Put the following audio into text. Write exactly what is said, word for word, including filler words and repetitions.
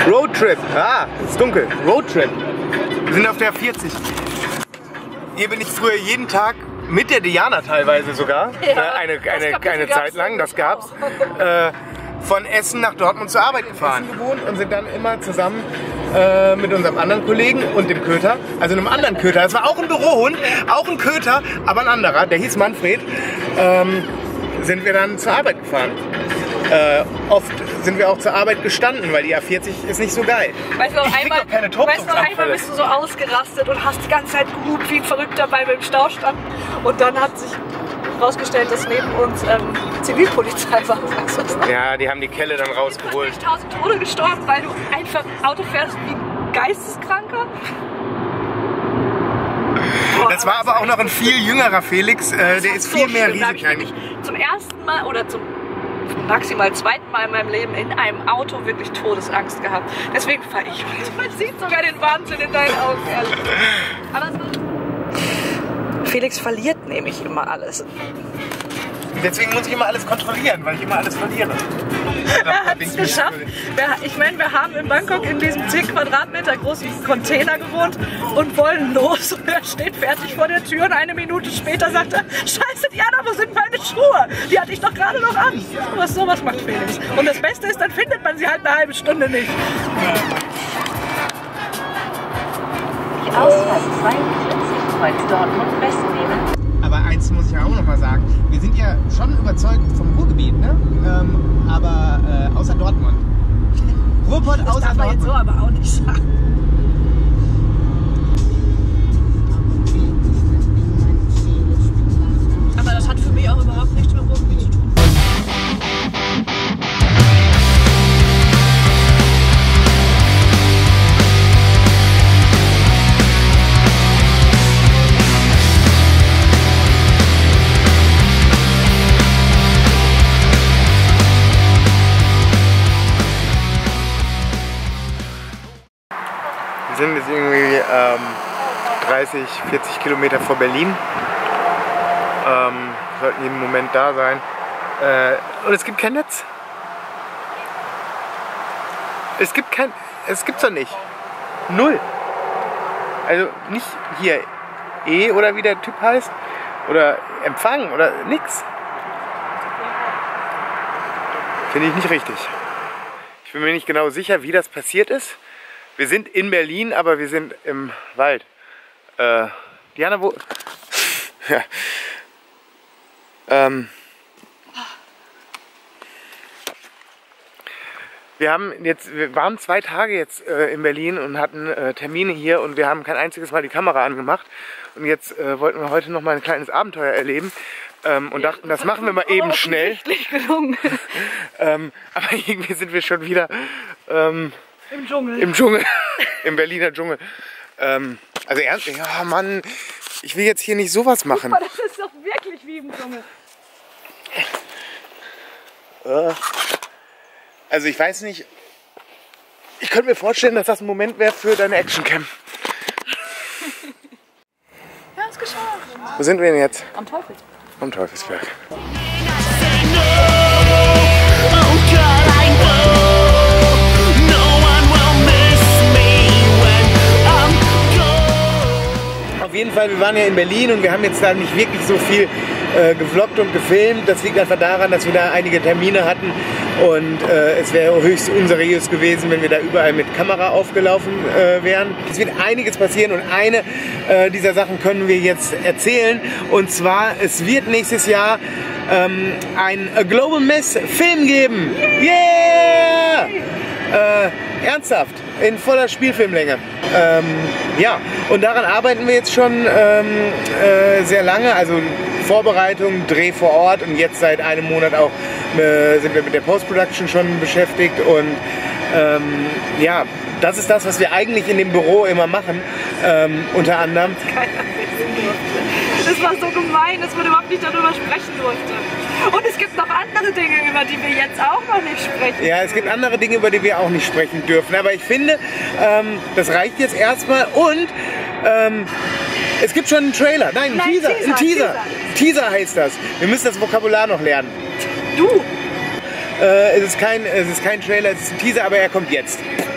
Roadtrip. Ah, es ist dunkel. Roadtrip. Wir sind auf der vierzig. Hier bin ich früher jeden Tag mit der Diana teilweise sogar. Ja, äh, eine eine, eine Zeit lang, das gab's. Äh, von Essen nach Dortmund zur Arbeit gefahren. Essen gewohnt und sind dann immer zusammen äh, mit unserem anderen Kollegen und dem Köter, also einem anderen Köter. Das war auch ein Bürohund, auch ein Köter, aber ein anderer, der hieß Manfred. Ähm, sind wir dann zur Arbeit gefahren. Äh, oft sind wir auch zur Arbeit gestanden, weil die A vierzig ist nicht so geil. Weißt du, noch einmal, weißt du, einmal bist du so ausgerastet und hast die ganze Zeit gehupt wie ein Verrückter, weil wir im Stau standen. Und dann hat sich herausgestellt, dass neben uns ähm, Zivilpolizei war. Ja, die haben die Kelle dann rausgeholt. Ich bin tausend Tode gestorben, weil du einfach Auto fährst wie ein Geisteskranker. Boah, das war aber auch noch ein viel jüngerer Felix, äh, der ist viel mehr riesig. Da habe ich zum ersten Mal oder zum maximal zweiten Mal in meinem Leben in einem Auto wirklich Todesangst gehabt. Deswegen fahre ich. Man sieht sogar den Wahnsinn in deinen Augen, ehrlich. Aber so. Felix verliert nämlich immer alles. Deswegen muss ich immer alles kontrollieren, weil ich immer alles verliere. Er hat es geschafft. Ich meine, wir haben in Bangkok in diesem zehn Quadratmeter großen Container gewohnt und wollen los. Und er steht fertig vor der Tür und eine Minute später sagt er, Scheiße, Diana, wo sind meine Schuhe? Die hatte ich doch gerade noch an. Was sowas macht Felix. Und das Beste ist, dann findet man sie halt eine halbe Stunde nicht. Die Ausfahrt zweiundvierzig Kreuz Dortmund Westen nehmen. Aber eins muss ich ja auch noch mal sagen, wir sind ja schon überzeugt vom Ruhrgebiet, ne? Ähm, aber äh, außer Dortmund. Ruhrpott außer das darf man Dortmund. jetzt so aber auch nicht sagen. Aber das hat für mich auch überhaupt nichts mit Ruhrgebiet zu tun. Wir sind jetzt irgendwie ähm, dreißig, vierzig Kilometer vor Berlin. Ähm, sollten jeden Moment da sein. Äh, und es gibt kein Netz. Es gibt kein. Es gibt's doch nicht. Null. Also nicht hier E oder wie der Typ heißt. Oder Empfang oder nix. Finde ich nicht richtig. Ich bin mir nicht genau sicher, wie das passiert ist. Wir sind in Berlin, aber wir sind im Wald. Äh, Diana, wo... ja. Ähm... Wir haben jetzt, wir waren zwei Tage jetzt äh, in Berlin und hatten äh, Termine hier und wir haben kein einziges Mal die Kamera angemacht. Und jetzt äh, wollten wir heute noch mal ein kleines Abenteuer erleben ähm, und dachten, das machen wir mal eben schnell. Gelungen. ähm, aber irgendwie sind wir schon wieder... Ähm, Im Dschungel. Im Dschungel. Im Berliner Dschungel. Ähm, also ernst, ja Mann, ich will jetzt hier nicht sowas machen. Aber das ist doch wirklich wie im Dschungel. Also ich weiß nicht, ich könnte mir vorstellen, dass das ein Moment wäre für deine Actioncam. Ja, ist geschafft. Wo sind wir denn jetzt? Am Teufelsberg. Am Teufelsberg. Auf jeden Fall, wir waren ja in Berlin und wir haben jetzt da nicht wirklich so viel äh, gevloggt und gefilmt. Das liegt einfach daran, dass wir da einige Termine hatten und äh, es wäre höchst unseriös gewesen, wenn wir da überall mit Kamera aufgelaufen äh, wären. Es wird einiges passieren und eine äh, dieser Sachen können wir jetzt erzählen. Und zwar, es wird nächstes Jahr ähm, ein Global Mess Film geben. Yeah! Äh, ernsthaft, in voller Spielfilmlänge. Ähm, ja, und daran arbeiten wir jetzt schon ähm, äh, sehr lange, also Vorbereitung, Dreh vor Ort und jetzt seit einem Monat auch äh, sind wir mit der Post-Production schon beschäftigt und ähm, ja, das ist das, was wir eigentlich in dem Büro immer machen, ähm, unter anderem. Keiner wissen durfte. Das war so gemein, dass man überhaupt nicht darüber sprechen durfte. Und es gibt noch andere Dinge, über die wir jetzt auch noch nicht sprechen. Ja, es gibt andere Dinge, über die wir auch nicht sprechen dürfen. Aber ich finde, ähm, das reicht jetzt erstmal. Und ähm, es gibt schon einen Trailer. Nein, einen Nein, Teaser. Teaser, Ein Teaser. Teaser. Teaser heißt das. Wir müssen das Vokabular noch lernen. Du! Äh, es ist kein, es ist kein Trailer, es ist ein Teaser, aber er kommt jetzt.